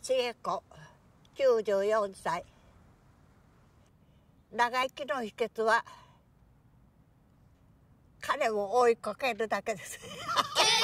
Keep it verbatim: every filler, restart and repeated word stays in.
千恵子、きゅうじゅうよんさい。長生きの秘訣は金を追いかけるだけです。